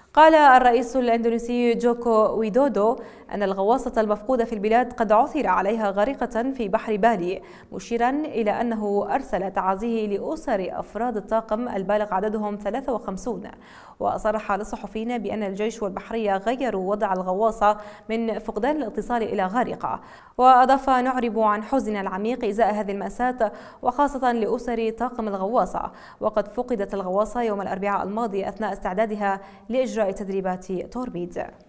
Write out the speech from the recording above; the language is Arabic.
قال الرئيس الإندونيسي جوكو ويدودو أن الغواصة المفقودة في البلاد قد عثر عليها غارقة في بحر بالي، مشيرا إلى أنه أرسل تعازيه لأسر أفراد الطاقم البالغ عددهم 53. وصرح للصحفيين بأن الجيش والبحرية غيروا وضع الغواصة من فقدان الاتصال إلى غارقة. وأضاف: نعرب عن حزننا العميق إزاء هذه المأساة وخاصة لأسر طاقم الغواصة، وقد فقدت الغواصة يوم الأربعاء الماضي أثناء استعدادها لإجراء تدريبات توربيد.